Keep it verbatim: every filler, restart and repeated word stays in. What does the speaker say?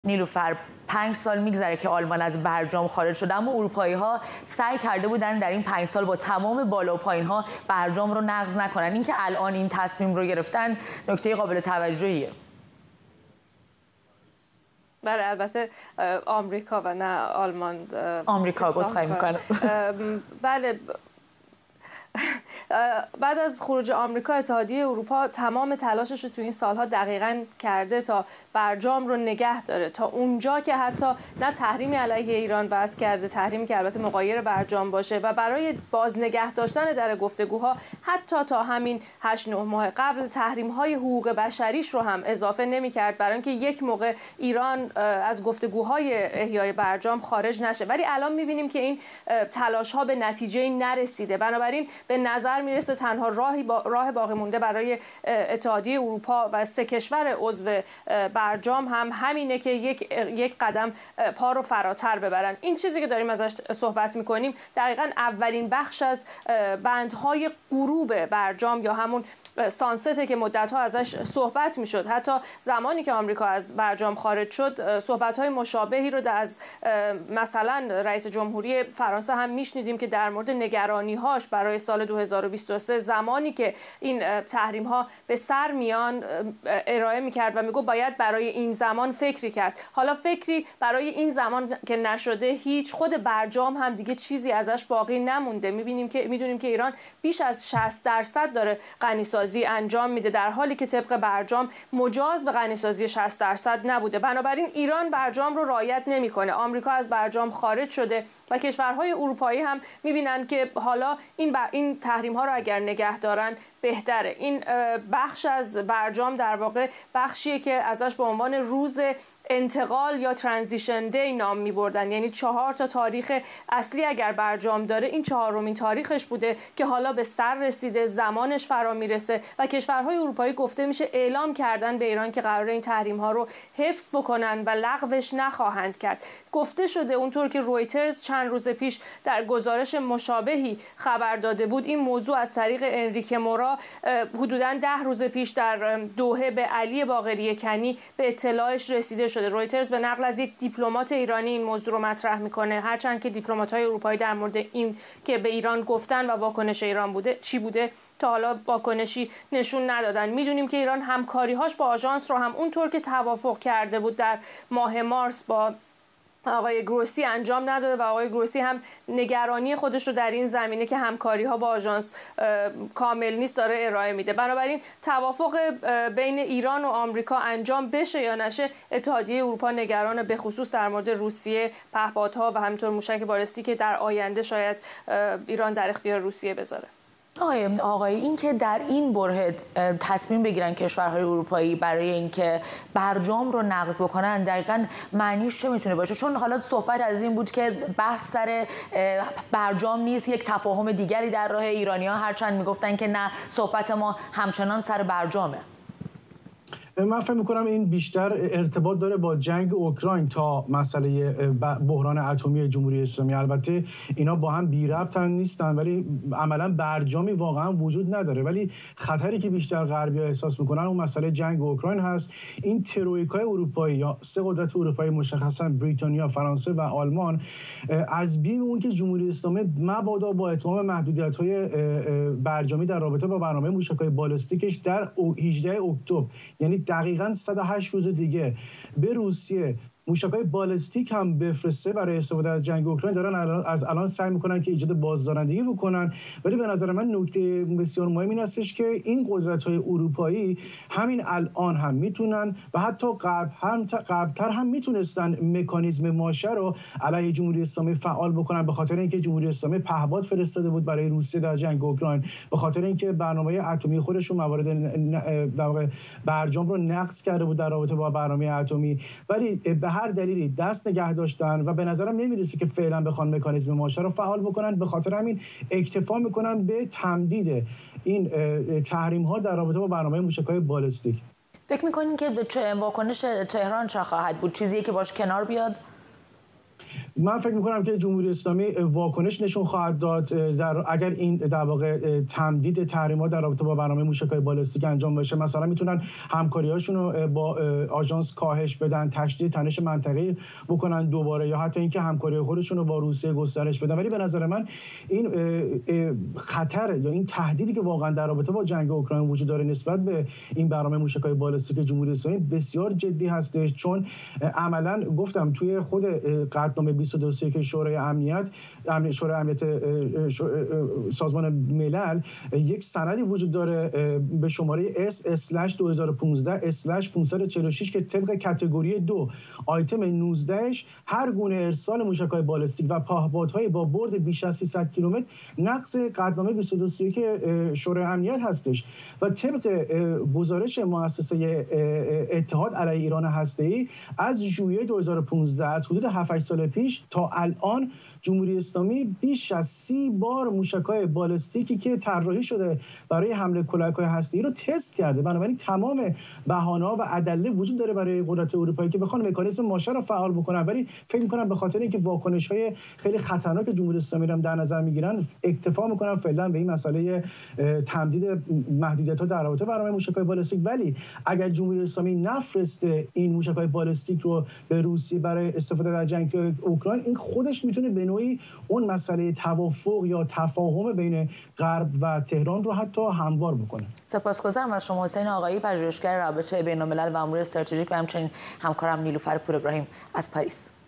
نیلوفر، پنج سال میگذره که آلمان از برجام خارج شده، اما اروپایی ها سعی کرده بودن در این پنج سال با تمام بالا و پایین ها برجام رو نقض نکنن. اینکه الان این تصمیم رو گرفتن نکته قابل توجهیه. بله، البته آمریکا و نه آلمان. آمریکا بازخواهی میکنه. بله، بعد از خروج آمریکا اتحادیه اروپا تمام تلاشش رو تو این سالها دقیقاً کرده تا برجام رو نگه داره، تا اونجا که حتی نه تحریمی علیه ایران وضع کرده، تحریمی که البته مغایر برجام باشه، و برای باز نگه داشتن در گفتگوها حتی تا همین هشت نه ماه قبل تحریم‌های حقوق بشریش رو هم اضافه نمی‌کرد برای اینکه یک موقع ایران از گفتگوهای احیای برجام خارج نشه. ولی الان می‌بینیم که این تلاش‌ها به نتیجه نرسیده. بنابراین به نظر میرسه تنها راهی با راه باقی مونده برای اتحادیه اروپا و سه کشور عضو برجام هم همینه که یک یک قدم پا رو فراتر ببرن. این چیزی که داریم ازش صحبت میکنیم دقیقاً اولین بخش از بندهای غروب برجام یا همون سانسته که مدت‌ها ازش صحبت میشد. حتی زمانی که آمریکا از برجام خارج شد صحبت‌های مشابهی رو از مثلا رئیس جمهوری فرانسه هم میشنیدیم که در مورد نگرانی‌هاش برای سال دو هزار و بیست و سه زمانی که این تحریم‌ها به سر میان ارائه میکرد و میگه باید برای این زمان فکری کرد. حالا فکری برای این زمان که نشده، هیچ خود برجام هم دیگه چیزی ازش باقی نمونده. می‌بینیم که می‌دونیم که ایران بیش از شصت درصد داره غنی‌سازی انجام میده، در حالی که طبق برجام مجاز به غنی‌سازی شصت درصد نبوده. بنابراین ایران برجام رو رعایت نمیکنه. آمریکا از برجام خارج شده و کشورهای اروپایی هم میبینن که حالا این این تحریم ها رو اگر نگه دارن بهتره. این بخش از برجام در واقع بخشیه که ازش به عنوان روز انتقال یا ترانزیشن دی نام می بردن، یعنی چهار تا تاریخ اصلی اگر برجام داره این چهارمین تاریخش بوده که حالا به سر رسیده، زمانش فرا میرسه و کشورهای اروپایی گفته میشه اعلام کردن به ایران که قراره این تحریم ها رو حفظ بکنن و لغوش نخواهند کرد. گفته شده اونطور که رویترز چند روز پیش در گزارش مشابهی خبر داده بود، این موضوع از طریق انریکه مورا حدوداً ده روز پیش در دوحه به علی باقری کنی به اطلاعش رسیده شده. رویترز به نقل از یک دیپلمات ایرانی این موضوع رو مطرح میکنه، هرچند که دیپلمات‌های اروپایی در مورد این که به ایران گفتن و واکنش ایران بوده چی بوده تا حالا واکنشی نشون ندادن. میدونیم که ایران همکاری‌هاش با آژانس رو هم اونطور که توافق کرده بود در ماه مارس با آقای گروسی انجام نداده و آقای گروسی هم نگرانی خودش رو در این زمینه که همکاری ها با آژانس کامل نیست داره ارائه میده. بنابراین توافق بین ایران و آمریکا انجام بشه یا نشه، اتحادیه اروپا نگران به خصوص در مورد روسیه، پهپادها و همینطور موشک بالستیک که در آینده شاید ایران در اختیار روسیه بذاره. آقای آقای این که در این بره تصمیم بگیرن کشورهای اروپایی برای اینکه برجام رو نقض بکنن، دقیقاً معنیش چه میتونه باشه؟ چون حالا صحبت از این بود که بحث سر برجام نیست، یک تفاهم دیگری در راه ایرانی‌ها، هرچند میگفتن که نه، صحبت ما همچنان سر برجامه. من فکر می‌کنم این بیشتر ارتباط داره با جنگ اوکراین تا مسئله بحران اتمی جمهوری اسلامی. البته اینا با هم بی ربطن نیستن، ولی عملاً برجامی واقعا وجود نداره. ولی خطری که بیشتر غربی‌ها احساس می‌کنن اون مسئله جنگ اوکراین هست. این ترویکای اروپایی یا سه قدرت اروپایی مشخصاً بریتانیا، فرانسه و آلمان از بیم اون که جمهوری اسلامی مبادا با اتمام محدودیت‌های برجامی در رابطه با برنامه موشک‌های بالستیکش در هجدهم اکتبر، یعنی دقیقاً صد و هشت روز دیگه به روسیه موشک‌های بالستیک هم بفرسته برای استفاده از جنگ اوکراین، دارن الان از الان سعی میکنن که ایجاد بازدارندگی بکنن. ولی به نظر من نکته بسیار مهم این هستش که این قدرت‌های اروپایی همین الان هم میتونن و حتی غرب هم غرب‌تر هم میتونستن مکانیزم ماشه رو علیه جمهوری اسلامی فعال بکنن، به خاطر اینکه جمهوری اسلامی پهپاد فرستاده بود برای روسیه در جنگ اوکراین، به خاطر اینکه برنامه اتمی خودشون موارد در واقع برجام رو نقض کرده بود در رابطه با برنامه اتمی. ولی به هر دلیلی دست نگه داشتن و به نظرم نمیرسه که فعلا بخوان مکانیزم ماشه رو فعال بکنن. به خاطر همین اکتفا میکنن به تمدید این تحریم ها در رابطه با برنامه موشک‌های بالستیک. فکر میکنین که واکنش تهران چه خواهد بود؟ چیزیه که باش کنار بیاد؟ من فکر می‌کنم که جمهوری اسلامی واکنش نشون خواهد داد در اگر این در واقع تمدید تحریم‌ها در رابطه با برنامه موشک‌های بالستیک انجام بشه. مثلا میتونن همکاری‌هاشون رو با آژانس کاهش بدن، تشدید تنش منطقه‌ای بکنن دوباره، یا حتی اینکه همکاری خودشون رو با روسیه گسترش بدن. ولی به نظر من این خطر یا این تهدیدی که واقعا در رابطه با جنگ اوکراین وجود داره نسبت به این برنامه موشک‌های بالستیک جمهوری اسلامی بسیار جدی هستش، چون عملاً گفتم توی خود قطعنامه بیست و دو که شورای امنیت شورای امنیت سازمان ملل یک سندی وجود داره به شماره اس اسلش دو هزار و پانزده اسلش پانصد و چهل و شش که طبق کاتگوری دو آیتم نوزده هر گونه ارسال موشک‌های بالستیک و پهپادهای با برد بیش از سیصد کیلومتر نقض قطعنامه بیست و دو که شورای امنیت هستش. و طبق گزارش مؤسسه اتحاد علیه ایران هسته‌ای از ژوئیه دو هزار و پانزده از حدود هفت سال پیش تا الان جمهوری اسلامی بیش از سی بار موشک‌های بالستیکی که طراحی شده برای حمله کلاهک‌های هسته‌ای رو تست کرده. بنابراین تمام بهانه‌ها و ادله وجود داره برای قدرت اروپایی که بخوان مکانیزم ماشه رو فعال بکنن، ولی فکر می‌کنم به خاطر اینکه واکنش‌های خیلی خطرناک جمهوری اسلامی رو در نظر می‌گیرن اکتفا می‌کنن فعلا به این مسئله تمدید محدودیت‌ها در رابطه با برنامه موشک‌های بالستیک. ولی اگر جمهوری اسلامی نفرسته این موشک‌های بالستیک رو به روسیه برای استفاده در جنگ اوکراین، این خودش میتونه به نوعی اون مسئله توافق یا تفاهم بین غرب و تهران رو حتی هموار بکنه. سپاسگزارم از شما حسین آقایی، پژوهشگر رابطه بین‌الملل و امور استراتژیک و همچنین همکارم نیلوفر پور ابراهیم از پاریس.